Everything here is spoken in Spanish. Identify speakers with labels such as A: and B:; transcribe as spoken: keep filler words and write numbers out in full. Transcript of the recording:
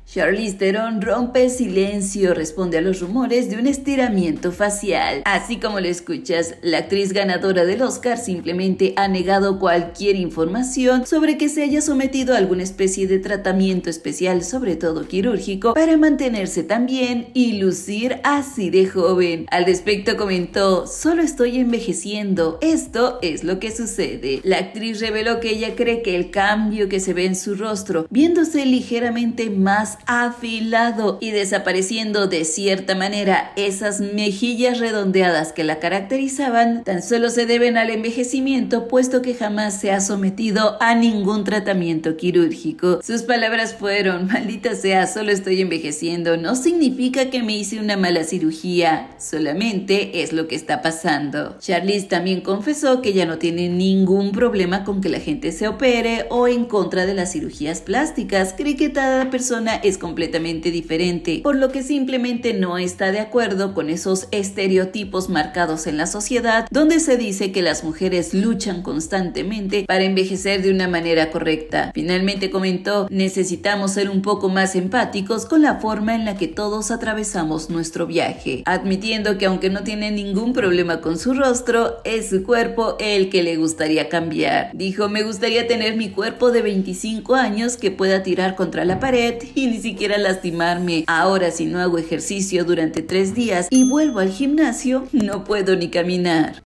A: Charlize Theron rompe el silencio, responde a los rumores de un estiramiento facial. Así como lo escuchas, la actriz ganadora del Oscar simplemente ha negado cualquier información sobre que se haya sometido a alguna especie de tratamiento especial, sobre todo quirúrgico, para mantenerse tan bien y lucir así de joven. Al respecto comentó: "Solo estoy envejeciendo, esto es lo que sucede". La actriz reveló que ella cree que el cambio que se ve en su rostro, viéndose ligeramente más afilado y desapareciendo de cierta manera esas mejillas redondeadas que la caracterizaban, tan solo se deben al envejecimiento, puesto que jamás se ha sometido a ningún tratamiento quirúrgico. Sus palabras fueron: "Maldita sea, solo estoy envejeciendo, no significa que me hice una mala cirugía, solamente es lo que está pasando". Charlize también confesó que ya no tiene ningún problema con que la gente se opere o en contra de las cirugías plásticas. Cree que cada persona es completamente diferente, por lo que simplemente no está de acuerdo con esos estereotipos marcados en la sociedad, donde se dice que las mujeres luchan constantemente para envejecer de una manera correcta. Finalmente comentó: "Necesitamos ser un poco más empáticos con la forma en la que todos atravesamos nuestro viaje", admitiendo que aunque no tiene ningún problema con su rostro, es su cuerpo el que le gustaría cambiar. Dijo: "Me gustaría tener mi cuerpo de veinticinco años que pueda tirar contra la pared y ni siquiera lastimarme. Ahora, si no hago ejercicio durante tres días y vuelvo al gimnasio, no puedo ni caminar".